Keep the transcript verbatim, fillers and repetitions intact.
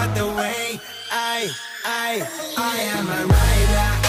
about the way I, I, I am a rider.